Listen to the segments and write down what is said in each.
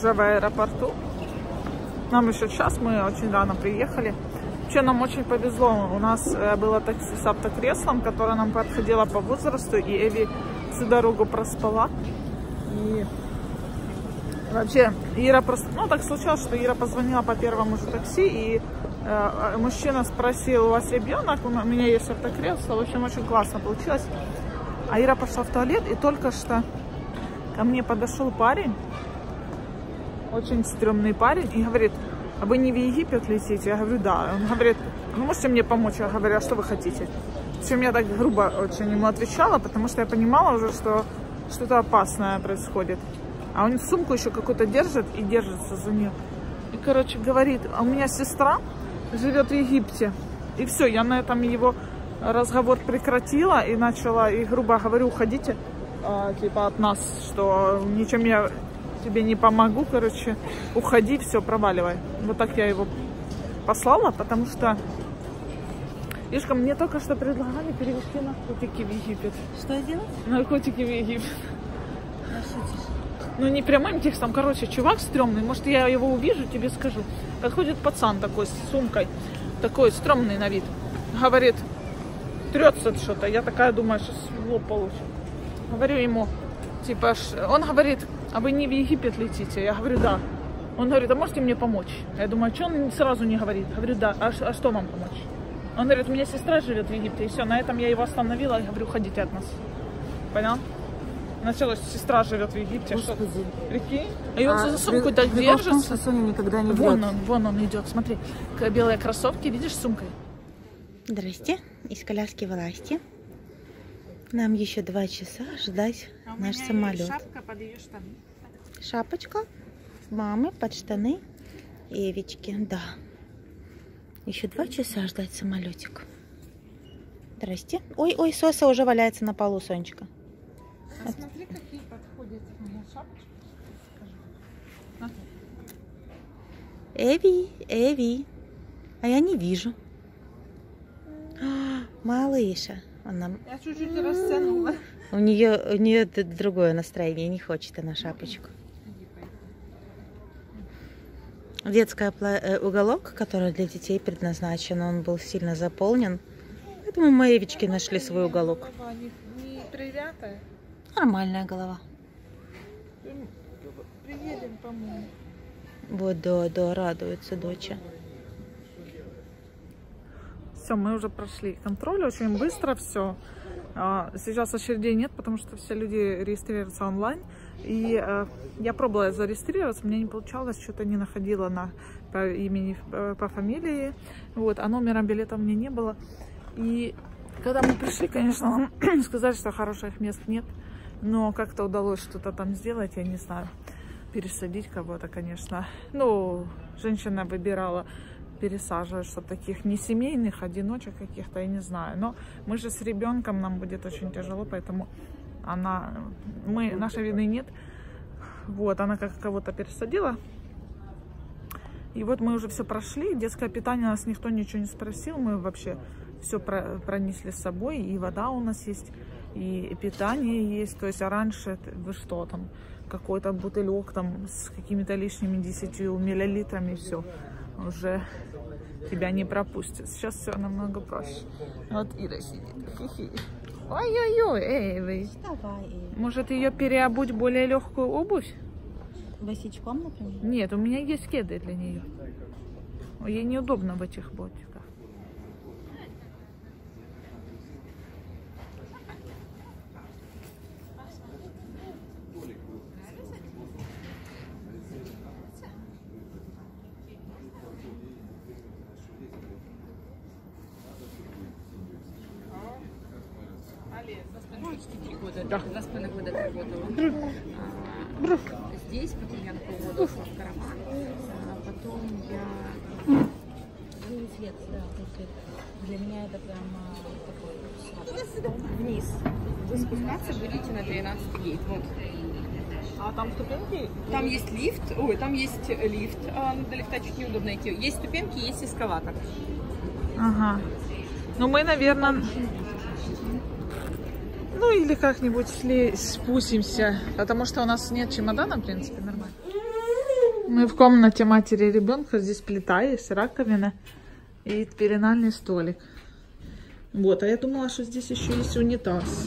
уже в аэропорту. Нам еще час, мы очень рано приехали. Вообще нам очень повезло. У нас было такси с автокреслом, которое нам подходило по возрасту, и Эви всю дорогу проспала. И вообще Ира просто... Ну, так случилось, что Ира позвонила по первому же такси, и мужчина спросил: у вас ребенок? У меня есть автокресло. В общем, очень классно получилось. А Ира пошла в туалет, и только что ко мне подошел парень, очень стрёмный парень, и говорит: а вы не в Египет летите? Я говорю: да. Он говорит: ну, можете мне помочь? Я говорю: а что вы хотите? Причем я так грубо очень ему отвечала, потому что я понимала уже, что что-то опасное происходит. А он сумку еще какую-то держит и держится за нее. И, короче, говорит: а у меня сестра живет в Египте. И все, я на этом его разговор прекратила и начала, и грубо говорю: уходите, типа, от нас, что ничем я тебе не помогу, короче, уходи, все, проваливай. Вот так я его послала, потому что, видишь, мне только что предлагали перевести наркотики в Египет. Что делать? Наркотики в Египет. Ну, не прямым текстом, короче, чувак стрёмный, может, я его увижу, тебе скажу. Подходит пацан такой с сумкой, такой стрёмный на вид, говорит, трется что-то. Я такая думаю, сейчас в лоб получу. Говорю ему, типа, он говорит: а вы не в Египет летите? Я говорю: да. Он говорит: а можете мне помочь? Я думаю, а что он сразу не говорит? Говорю: да. А что вам помочь? Он говорит: у меня сестра живет в Египте. И все, на этом я его остановила. Я говорю: уходите от нас. Понял? Началось: сестра живет в Египте. Что? Прикинь? И он за сумку так держится. Соня никогда не вон он идет. Смотри, белые кроссовки, видишь, с сумкой. Здрасте, из коляски вылазьте. Нам еще 2 часа ждать наш самолет. Шапка под ее штаны. Шапочка мамы под штаны Эвички, да. Еще 2 часа ждать самолетик. Здрасте. Ой, Соса уже валяется на полу, Сонечка. А смотри, какие подходят мне шапочки. Эви. А я не вижу. Малыша. Она... Я чуть-чуть растянула. У нее другое настроение, не хочет она шапочку. Детский уголок, который для детей предназначен, он был сильно заполнен. Поэтому мы Эвички нашли свой уголок. Не привятая. Нормальная голова. Приедем, по-моему. Вот, да, радуется доча. Все, мы уже прошли контроль, очень быстро все. Сейчас очередей нет, потому что все люди регистрируются онлайн. И я пробовала зарегистрироваться, у меня не получалось, что-то не находила по имени, по фамилии. Вот, а номера билета у меня не было. И когда мы пришли, конечно, сказали, что хороших мест нет. Но как-то удалось что-то там сделать, я не знаю, пересадить кого-то, конечно. Ну, женщина выбирала пересаживать, что таких не семейных, одиночек каких-то, я не знаю. Но мы же с ребенком, нам будет очень тяжело, поэтому нашей вины нет. Вот, она как кого-то пересадила. И вот мы уже все прошли. Детское питание, нас никто ничего не спросил. Мы вообще все пронесли с собой. И вода у нас есть, и питание есть. То есть, а раньше, вы что там, какой-то бутылек там с какими-то лишними 10 миллилитрами, и все. Уже тебя не пропустят. Сейчас все намного проще. Вот Ира сидит. Ой-ой-ой, Эви. Может, ее переобуть в более легкую обувь? Босичком, например? Нет, у меня есть кеды для нее. Ей неудобно в этих ботиках. Почти 3 года, да. 2,5 года работала. Здесь, потом я полгода ушла в Караман, потом я... Свет, да, свет. Для меня это прям такой вниз. Вы спускаться будете на 13 гейт. Вот. А там ступеньки? Там есть лифт. Ой, там есть лифт. До лифта чуть неудобно идти. Есть ступеньки, есть эскалатор. Ага. Ну мы, наверное... Ну или как-нибудь спустимся, потому что у нас нет чемодана, в принципе, нормально. Мы в комнате матери и ребенка. Здесь плита есть, раковина и пеленальный столик. Вот, а я думала, что здесь еще есть унитаз.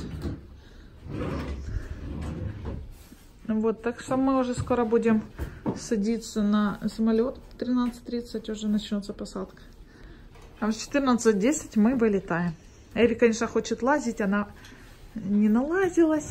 Вот, так что мы уже скоро будем садиться на самолет. В 13:30 уже начнется посадка. А в 14:10 мы вылетаем. Эви, конечно, хочет лазить, она не налазилась.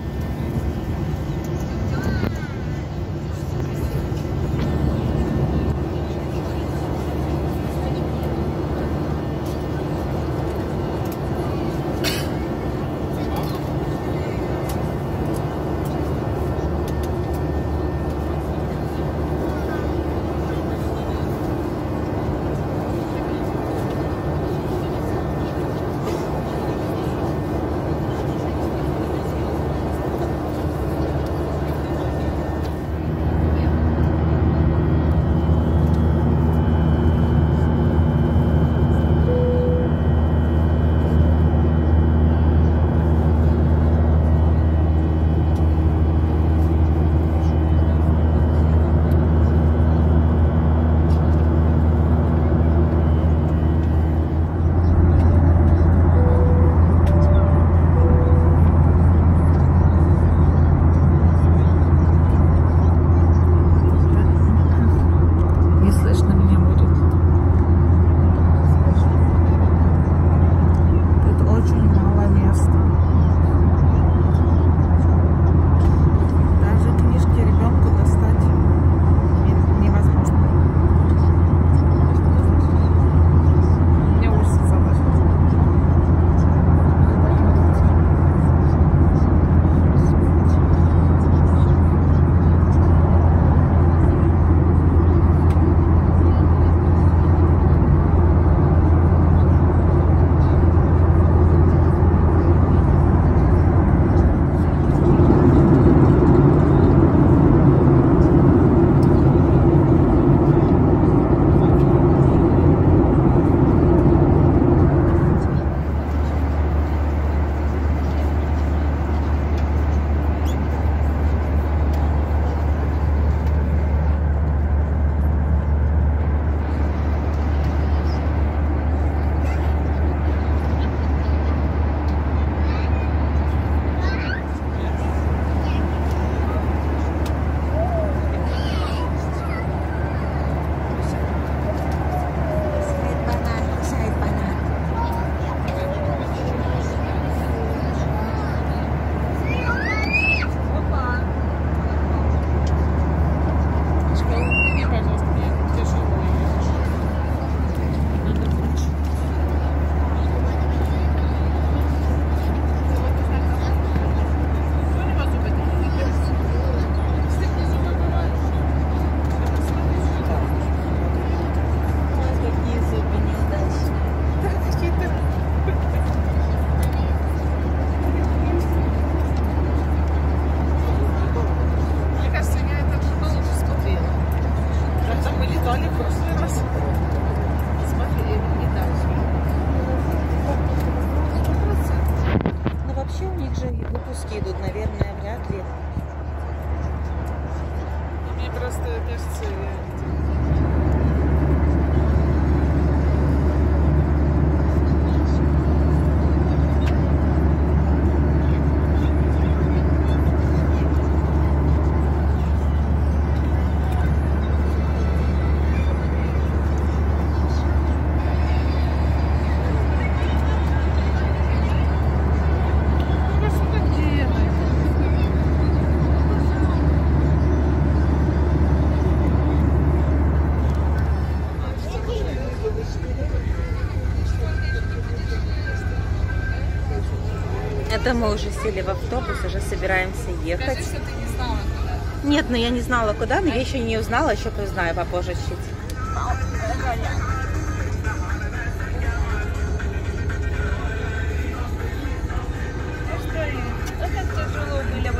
Это мы уже сели в автобус, уже собираемся ехать. Скажи, что ты не знала, куда. Нет, но я не знала куда, но я еще не узнала, еще узнаю попозже чуть.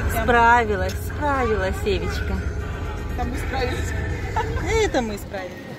Справилась, Евечка. Там мы справились. Это мы справились.